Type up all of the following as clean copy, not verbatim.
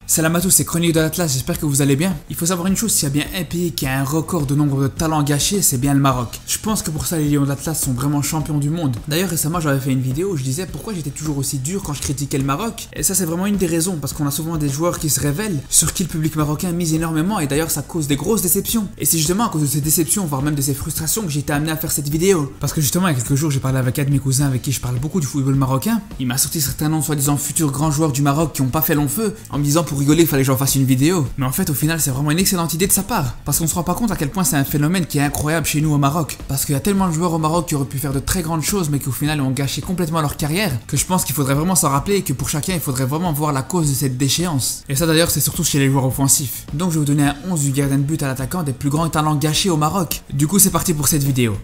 Salam à tous, c'est Chronique de l'Atlas, j'espère que vous allez bien. Il faut savoir une chose, s'il y a bien un pays qui a un record de nombre de talents gâchés, c'est bien le Maroc. Je pense que pour ça les Lions de l'Atlas sont vraiment champions du monde. D'ailleurs récemment j'avais fait une vidéo où je disais pourquoi j'étais toujours aussi dur quand je critiquais le Maroc. Et ça c'est vraiment une des raisons, parce qu'on a souvent des joueurs qui se révèlent, sur qui le public marocain mise énormément et d'ailleurs ça cause des grosses déceptions. Et c'est justement à cause de ces déceptions, voire même de ces frustrations que j'ai été amené à faire cette vidéo. Parce que justement il y a quelques jours j'ai parlé avec un de mes cousins avec qui je parle beaucoup du football marocain. Il m'a sorti certains noms soi-disant futurs grands joueurs du Maroc qui ont pas fait long feu, en me disant pour rigoler il fallait que j'en fasse une vidéo. Mais en fait au final c'est vraiment une excellente idée de sa part, parce qu'on se rend pas compte à quel point c'est un phénomène qui est incroyable chez nous au Maroc, parce qu'il y a tellement de joueurs au Maroc qui auraient pu faire de très grandes choses mais qui au final ont gâché complètement leur carrière, que je pense qu'il faudrait vraiment s'en rappeler et que pour chacun il faudrait vraiment voir la cause de cette déchéance. Et ça d'ailleurs c'est surtout chez les joueurs offensifs. Donc je vais vous donner un 11 du gardien de but à l'attaquant des plus grands talents gâchés au Maroc. Du coup c'est parti pour cette vidéo.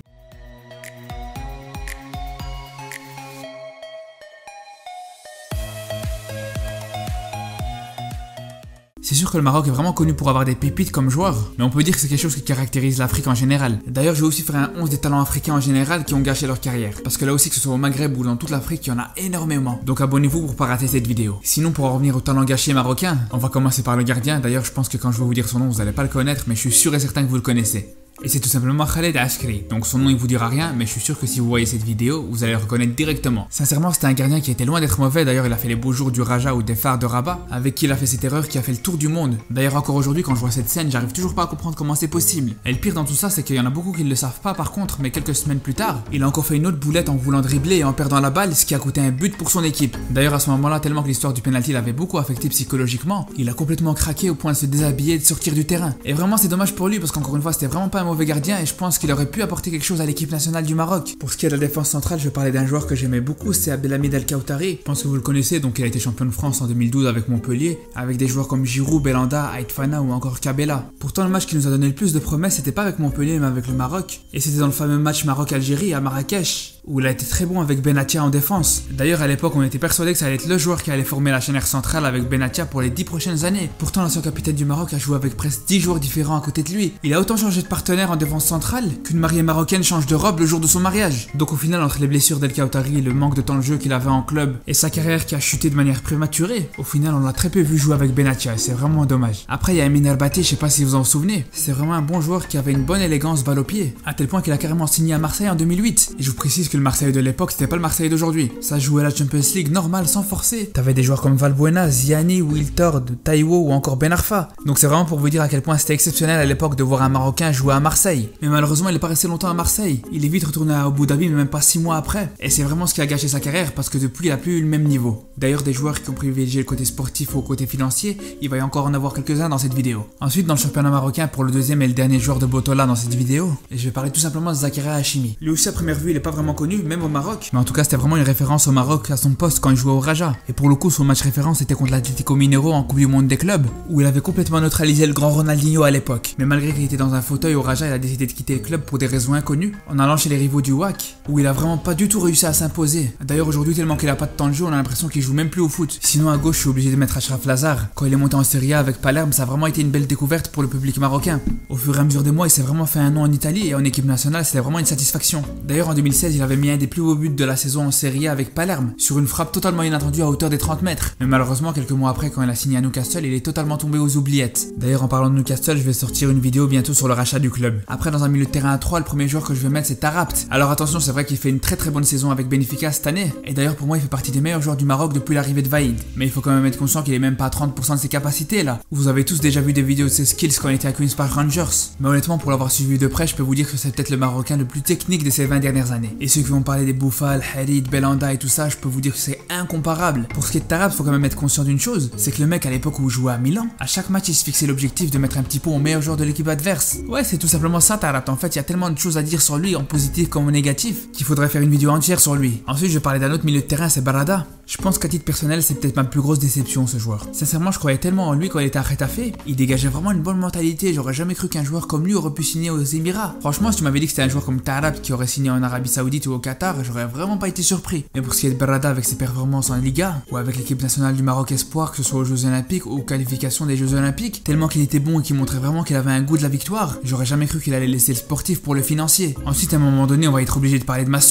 C'est sûr que le Maroc est vraiment connu pour avoir des pépites comme joueurs, mais on peut dire que c'est quelque chose qui caractérise l'Afrique en général. D'ailleurs, je vais aussi faire un 11 des talents africains en général qui ont gâché leur carrière, parce que là aussi que ce soit au Maghreb ou dans toute l'Afrique, il y en a énormément. Donc abonnez-vous pour pas rater cette vidéo. Sinon, pour en revenir au talent gâché marocain, on va commencer par le gardien. D'ailleurs, je pense que quand je vais vous dire son nom, vous allez pas le connaître, mais je suis sûr et certain que vous le connaissez. Et c'est tout simplement Khaled Askri. Donc son nom il vous dira rien, mais je suis sûr que si vous voyez cette vidéo, vous allez le reconnaître directement. Sincèrement, c'était un gardien qui était loin d'être mauvais. D'ailleurs, il a fait les beaux jours du Raja ou des phares de Rabat, avec qui il a fait cette erreur qui a fait le tour du monde. D'ailleurs, encore aujourd'hui, quand je vois cette scène, j'arrive toujours pas à comprendre comment c'est possible. Et le pire dans tout ça, c'est qu'il y en a beaucoup qui ne le savent pas par contre, mais quelques semaines plus tard, il a encore fait une autre boulette en voulant dribbler et en perdant la balle, ce qui a coûté un but pour son équipe. D'ailleurs, à ce moment-là, tellement que l'histoire du penalty l'avait beaucoup affecté psychologiquement, il a complètement craqué au point de se déshabiller et de sortir du terrain. Et vraiment, c'est dommage pour lui parce qu'encore une fois, c'était vraiment pas un mauvais gardien et je pense qu'il aurait pu apporter quelque chose à l'équipe nationale du Maroc. Pour ce qui est de la défense centrale, je vais parler d'un joueur que j'aimais beaucoup, c'est Abdelhamid El Khaoutari. Je pense que vous le connaissez, donc il a été champion de France en 2012 avec Montpellier, avec des joueurs comme Giroud, Belhanda, Aït Fana ou encore Kabela. Pourtant, le match qui nous a donné le plus de promesses, c'était pas avec Montpellier mais avec le Maroc, et c'était dans le fameux match Maroc-Algérie à Marrakech, où il a été très bon avec Benatia en défense. D'ailleurs, à l'époque, on était persuadé que ça allait être le joueur qui allait former la charnière centrale avec Benatia pour les 10 prochaines années. Pourtant, l'ancien capitaine du Maroc a joué avec presque 10 joueurs différents à côté de lui. Il a autant changé de partenaire en défense centrale qu'une mariée marocaine change de robe le jour de son mariage. Donc au final, entre les blessures d'El Khaoutari et le manque de temps de jeu qu'il avait en club et sa carrière qui a chuté de manière prématurée, au final, on l'a très peu vu jouer avec Benatia et c'est vraiment dommage. Après, il y a Emin Erbati, je sais pas si vous en souvenez. C'est vraiment un bon joueur qui avait une bonne élégance balle au pied, à tel point qu'il a carrément signé à Marseille en 2008. Et je vous précise que le Marseille de l'époque, c'était pas le Marseille d'aujourd'hui. Ça jouait à la Champions League normal, sans forcer. T'avais des joueurs comme Valbuena, Ziani, Wiltord, Taiwo ou encore Ben Arfa. Donc c'est vraiment pour vous dire à quel point c'était exceptionnel à l'époque de voir un Marocain jouer à Marseille. Mais malheureusement, il est pas resté longtemps à Marseille. Il est vite retourné à Abu Dhabi, mais même pas 6 mois après. Et c'est vraiment ce qui a gâché sa carrière parce que depuis, il a plus eu le même niveau. D'ailleurs, des joueurs qui ont privilégié le côté sportif au côté financier, il va y encore en avoir quelques-uns dans cette vidéo. Ensuite, dans le championnat marocain, pour le deuxième et le dernier joueur de Botola dans cette vidéo, et je vais parler tout simplement de Zakaria Hachimi. Lui aussi, à première vue, il est pas vraiment connu, même au Maroc. Mais en tout cas, c'était vraiment une référence au Maroc à son poste quand il jouait au Raja. Et pour le coup, son match référence était contre l'Atlético Mineiro en Coupe du Monde des clubs, où il avait complètement neutralisé le grand Ronaldinho à l'époque. Mais malgré qu'il était dans un fauteuil au Raja, il a décidé de quitter le club pour des raisons inconnues, en allant chez les rivaux du WAC, où il a vraiment pas du tout réussi à s'imposer. D'ailleurs, aujourd'hui, tellement qu'il a pas de temps de jeu, on a l'impression qu'il joue même plus au foot. Sinon, à gauche, je suis obligé de mettre Achraf Lazar. Quand il est monté en Serie A avec Palerme, ça a vraiment été une belle découverte pour le public marocain. Au fur et à mesure des mois, il s'est vraiment fait un nom en Italie et en équipe nationale, c'était vraiment une satisfaction. D'ailleurs, en 2016, il avait mis un des plus beaux buts de la saison en Serie A avec Palerme, sur une frappe totalement inattendue à hauteur des 30 mètres. Mais malheureusement, quelques mois après, quand il a signé à Newcastle, il est totalement tombé aux oubliettes. D'ailleurs, en parlant de Newcastle, je vais sortir une vidéo bientôt sur le rachat du club. Après, dans un milieu de terrain à 3, le premier joueur que je vais mettre, c'est Tarabt. Alors attention, c'est vrai qu'il fait une très bonne saison avec Benfica cette année. Et d'ailleurs, pour moi, il fait partie des meilleurs joueurs du Maroc depuis l'arrivée de Vaïd. Mais il faut quand même être conscient qu'il est même pas à 30% de ses capacités là. Vous avez tous déjà vu des vidéos de ses skills quand il était à Queen's Park Rangers. Mais honnêtement, pour l'avoir suivi de près, je peux vous dire que c'est peut-être le Marocain le plus technique de ces 20 dernières années. Et ceux qui vont parler des Boufal, Harid, Belhanda et tout ça, je peux vous dire que c'est incomparable. Pour ce qui est de Tarabt, faut quand même être conscient d'une chose, c'est que le mec à l'époque où il jouait à Milan, à chaque match il se fixait l'objectif de mettre un petit pot au meilleur joueur de l'équipe adverse. Ouais, c'est tout simplement ça Tarabt. En fait, il y a tellement de choses à dire sur lui, en positif comme en négatif, qu'il faudrait faire une vidéo entière sur lui. Ensuite, je vais parler d'un autre milieu de terrain, c'est Barada. Je pense qu'à titre personnel, c'est peut-être ma plus grosse déception ce joueur. Sincèrement, je croyais tellement en lui quand il était à Retafe, il dégageait vraiment une bonne mentalité. J'aurais jamais cru qu'un joueur comme lui aurait pu signer aux Émirats. Franchement, si tu m'avais dit que c'était un joueur comme Tarabt qui aurait signé en Arabie Saoudite ou au Qatar, j'aurais vraiment pas été surpris. Mais pour ce qui est de Barada avec ses performances en Liga ou avec l'équipe nationale du Maroc Espoir, que ce soit aux Jeux Olympiques ou aux qualifications des Jeux Olympiques, tellement qu'il était bon et qu'il montrait vraiment qu'il avait un goût de la victoire, j'aurais jamais cru qu'il allait laisser le sportif pour le financier. Ensuite, à un moment donné, on va être obligé de parler de Massour.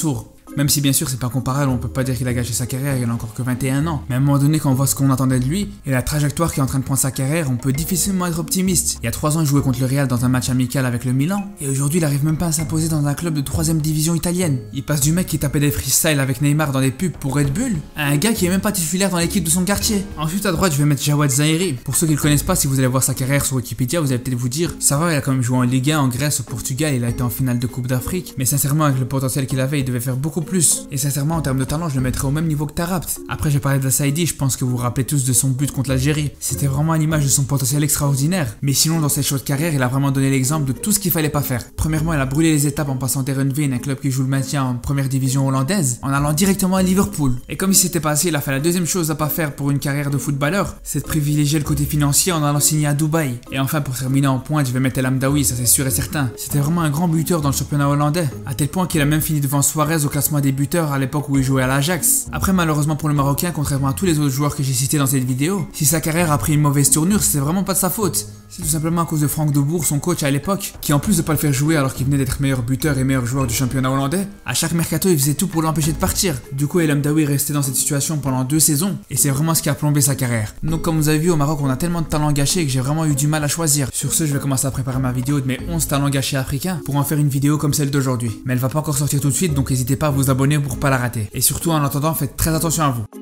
Même si bien sûr c'est pas comparable, on peut pas dire qu'il a gâché sa carrière, il a encore que 21 ans. Mais à un moment donné, quand on voit ce qu'on attendait de lui et la trajectoire qui est en train de prendre sa carrière, on peut difficilement être optimiste. Il y a 3 ans, il jouait contre le Real dans un match amical avec le Milan, et aujourd'hui il arrive même pas à s'imposer dans un club de 3ème division italienne. Il passe du mec qui tapait des freestyles avec Neymar dans des pubs pour Red Bull à un gars qui est même pas titulaire dans l'équipe de son quartier. Ensuite à droite, je vais mettre Jawad Zahiri. Pour ceux qui le connaissent pas, si vous allez voir sa carrière sur Wikipédia, vous allez peut-être vous dire, ça va, il a quand même joué en Ligue 1, en Grèce, au Portugal, il a été en finale de Coupe d'Afrique, mais sincèrement avec le potentiel qu'il avait, il devait faire beaucoup plus. Et sincèrement en termes de talent, je le mettrais au même niveau que Tarabt. Après j'ai parlé de Saïdi, je pense que vous vous rappelez tous de son but contre l'Algérie. C'était vraiment à l'image de son potentiel extraordinaire. Mais sinon dans cette chaude carrière, il a vraiment donné l'exemple de tout ce qu'il fallait pas faire. Premièrement, il a brûlé les étapes en passant Heerenveen, un club qui joue le maintien en première division hollandaise, en allant directement à Liverpool. Et comme il s'était passé, il a fait la deuxième chose à pas faire pour une carrière de footballeur, c'est de privilégier le côté financier en allant signer à Dubaï. Et enfin pour terminer en pointe, je vais mettre El Amdaoui, ça c'est sûr et certain. C'était vraiment un grand buteur dans le championnat hollandais, à tel point qu'il a même fini devant Suarez au classement des buteurs à l'époque où il jouait à l'Ajax. Après malheureusement pour le Marocain, contrairement à tous les autres joueurs que j'ai cités dans cette vidéo, si sa carrière a pris une mauvaise tournure, c'est vraiment pas de sa faute. C'est tout simplement à cause de Frank de Boer, son coach à l'époque, qui en plus de pas le faire jouer alors qu'il venait d'être meilleur buteur et meilleur joueur du championnat hollandais, à chaque mercato il faisait tout pour l'empêcher de partir. Du coup El Amdaoui est resté dans cette situation pendant 2 saisons, et c'est vraiment ce qui a plombé sa carrière. Donc comme vous avez vu, au Maroc on a tellement de talents gâchés que j'ai vraiment eu du mal à choisir. Sur ce, je vais commencer à préparer ma vidéo de mes 11 talents gâchés africains pour en faire une vidéo comme celle d'aujourd'hui. Mais elle va pas encore sortir tout de suite, donc n'hésitez pas à vous abonner pour pas la rater. Et surtout en attendant, faites très attention à vous.